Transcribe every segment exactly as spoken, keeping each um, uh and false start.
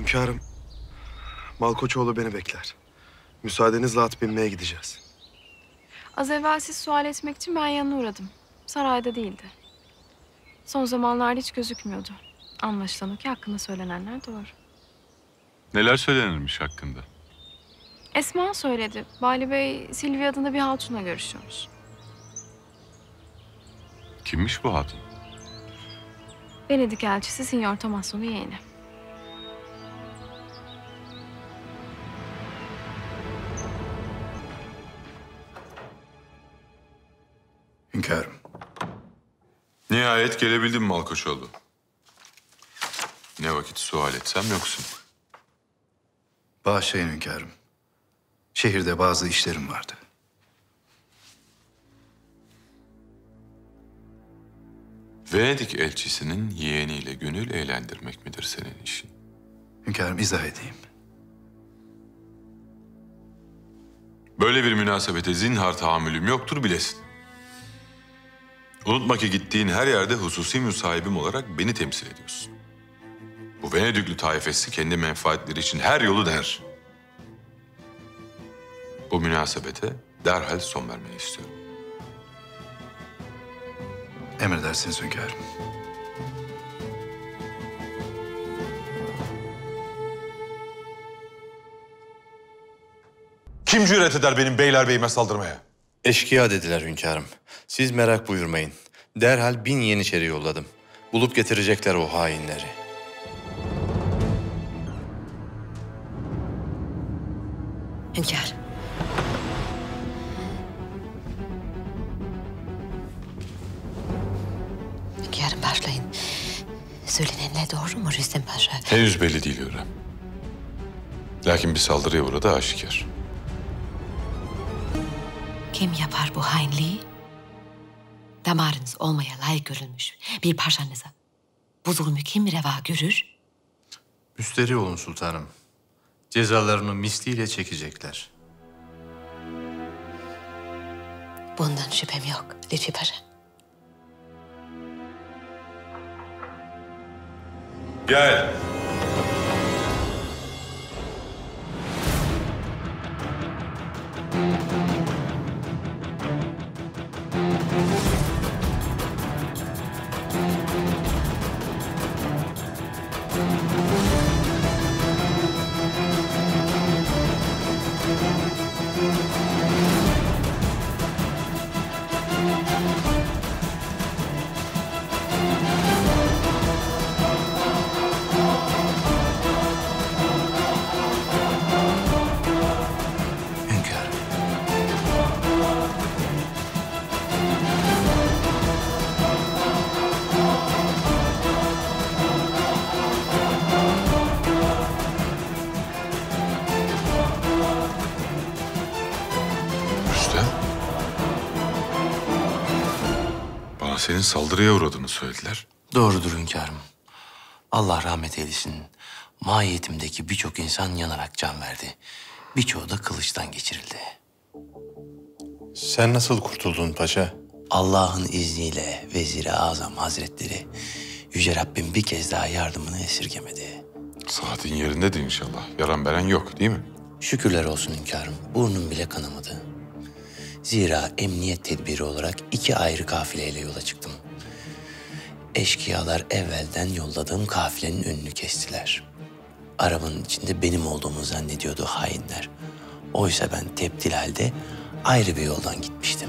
Hünkârım, Malkoçoğlu beni bekler. Müsaadenizle at binmeye gideceğiz. Az evvel siz sual etmek için ben yanına uğradım. Sarayda değildi. Son zamanlarda hiç gözükmüyordu. Anlaşılan o ki hakkında söylenenler doğru. Neler söylenirmiş hakkında? Esma söyledi. Bali Bey, Silvia adında bir hatunla görüşüyormuş. Kimmiş bu hatun? Venedik elçisi Signor Tomasso'nun yeğeni. Hünkârım. Nihayet gelebildin Malkoçoğlu. Ne vakit sual etsem yoksun. Bağışlayın hünkârım. Şehirde bazı işlerim vardı. Venedik elçisinin yeğeniyle gönül eğlendirmek midir senin işin? Hünkârım izah edeyim. Böyle bir münasebete zinhar tahammülüm yoktur bilesin. Unutma ki gittiğin her yerde hususi müsahibim olarak beni temsil ediyorsun. Bu Venediklü taifesi kendi menfaatleri için her yolu dener. Bu münasebete derhal son vermeyi istiyorum. Emredersiniz hünkârım. Kim cüret eder benim beylerbeyime saldırmaya? Eşkıya dediler hünkârım. Siz merak buyurmayın. Derhal bin yeniçeri yolladım. Bulup getirecekler o hainleri. Hünkâr. Hünkârım başlayın. Söylenenler doğru mu Rüstem Paşa? Henüz belli değil Hürrem. Lakin bir saldırıya uğradı aşikar. Kim yapar bu hainliği? Damarınız olmaya layık görülmüş bir paşanıza bu zulmü kim reva görür? Müsterih olun sultanım. Cezalarını misliyle çekecekler. Bundan şüphem yok Lütfi Paşa. Gel. Hünkârım. Rüstem. Bana senin saldırıya uğradığını söylediler. Doğrudur hünkârım. Allah rahmet eylesin. Mahiyetimdeki birçok insan yanarak can verdi. Birçoğu da kılıçtan geçirildi. Sen nasıl kurtuldun paşa? Allah'ın izniyle Vezir-i Azam Hazretleri Yüce Rabbim bir kez daha yardımını esirgemedi. Saatin yerindedir inşallah. Yaran beren yok değil mi? Şükürler olsun hünkârım. Burnum bile kanamadı. Zira emniyet tedbiri olarak iki ayrı kafileyle yola çıktım. Eşkıyalar evvelden yolladığım kafilenin önünü kestiler. Arabanın içinde benim olduğumu zannediyordu hainler. Oysa ben tebdil halde ayrı bir yoldan gitmiştim.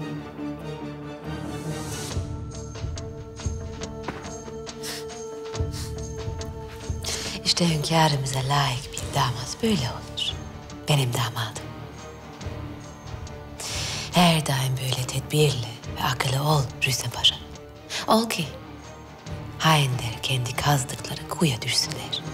İşte hünkârımıza layık bir damat böyle olur. Benim damadım. Her daim böyle tedbirli ve akıllı ol Rüstem Paşa. Ol ki hainler kendi kazdıkları kuya düşsünler.